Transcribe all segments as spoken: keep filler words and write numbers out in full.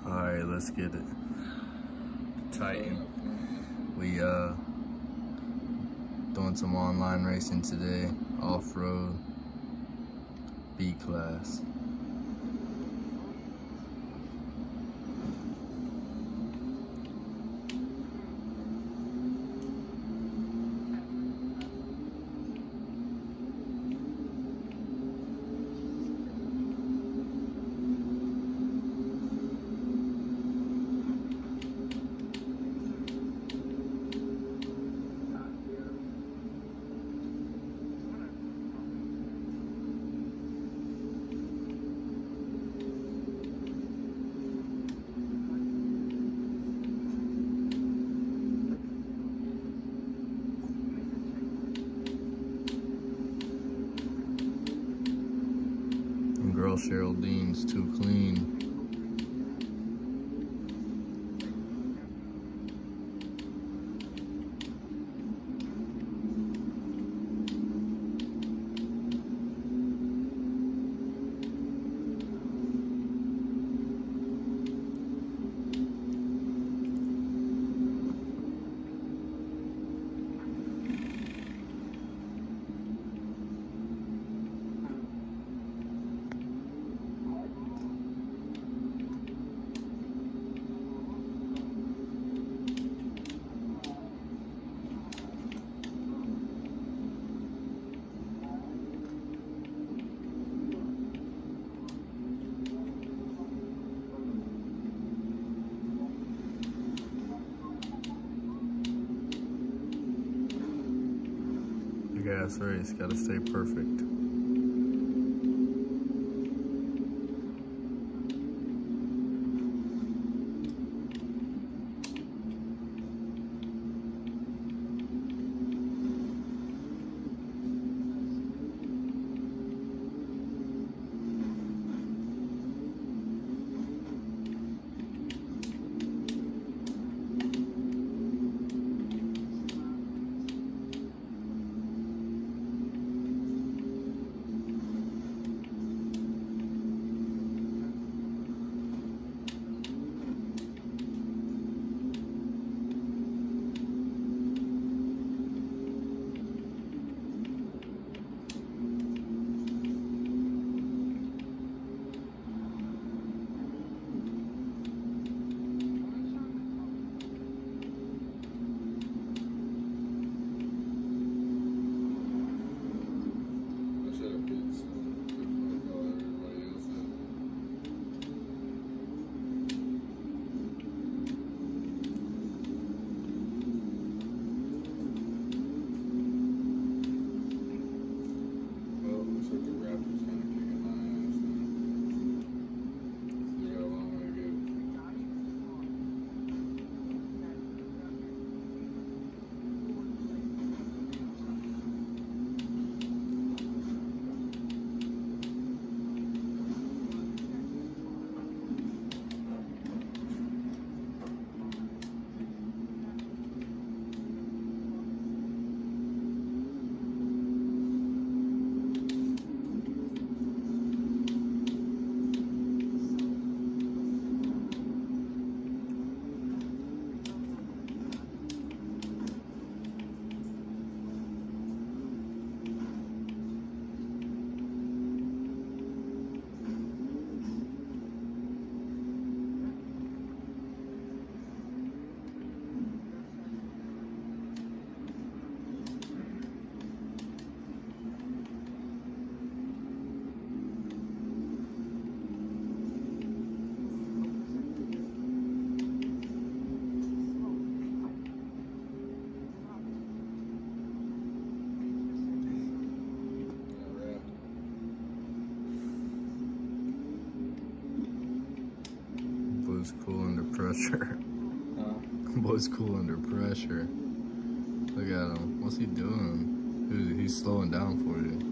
Alright, let's get it. Titan. We uh doing some online racing today, off-road, B class. Girl Cheryl Dean's too clean. Gas race, gotta stay perfect. Boy's cool under pressure. Huh? Boy's cool under pressure. Look at him. What's he doing? He's, he's slowing down for you.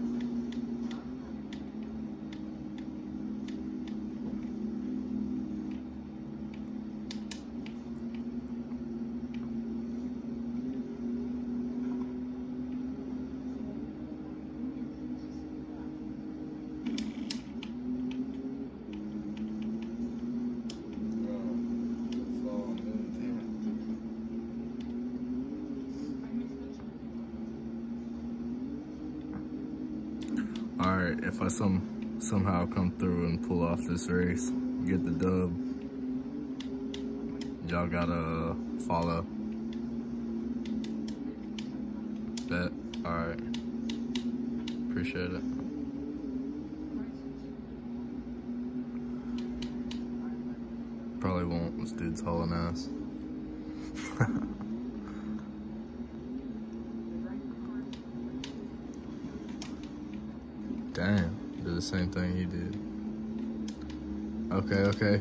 if I some somehow come through and pull off this race, get the dub, y'all gotta follow. Bet. Alright. Appreciate it. Probably won't. This dude's hauling ass. Damn. Did the same thing he did. Okay, okay.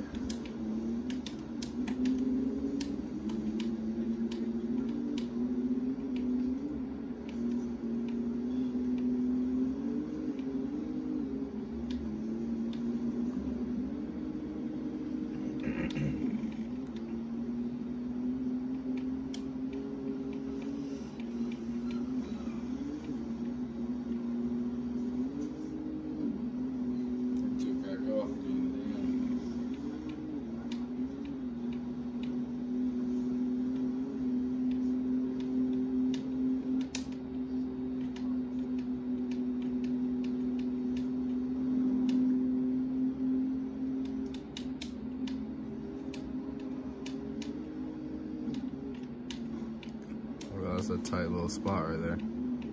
That's a tight little spot right there.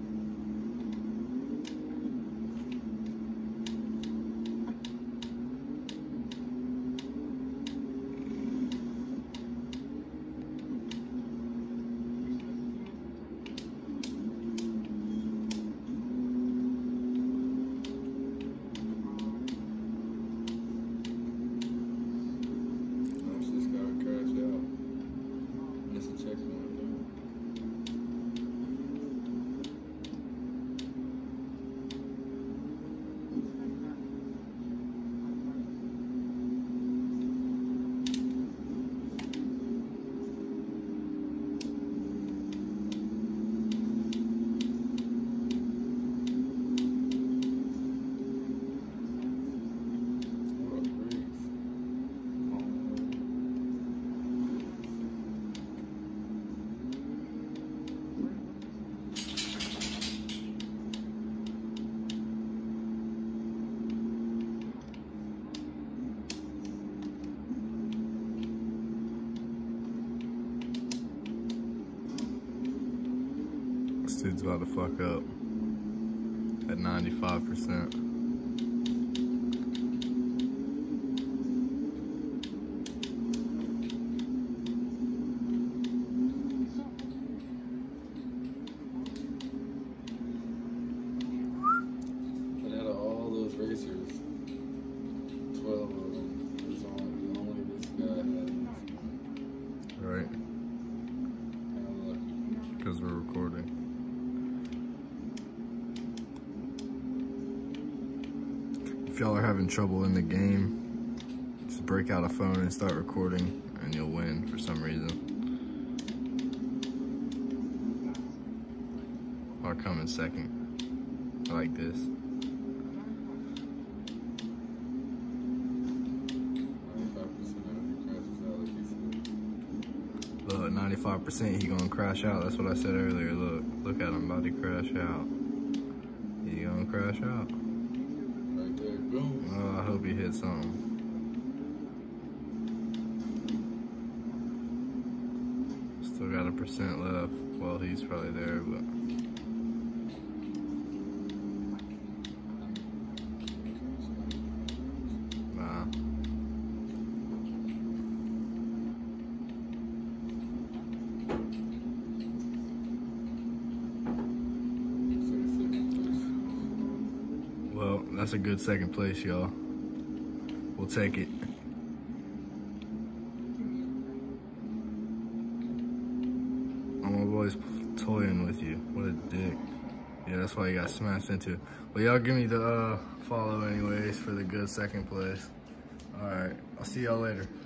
This dude's about to fuck up at ninety-five percent. And out of all those racers, twelve of them, there's only, only this guy has. Right. Because we're recording. If y'all are having trouble in the game, just break out a phone and start recording and you'll win for some reason. Or come in second, like this. Look, ninety-five percent he gonna crash out. That's what I said earlier. Look, look at him about to crash out. He gonna crash out. Right there, boom. Oh, I hope he hits something. Still got a percent left. Well, he's probably there, but. Nah. Well, that's a good second place, y'all. We'll take it. Oh, my boy's toying with you. What a dick. Yeah, that's why you got smashed into. Well, y'all give me the uh, follow anyways for the good second place. All right, I'll see y'all later.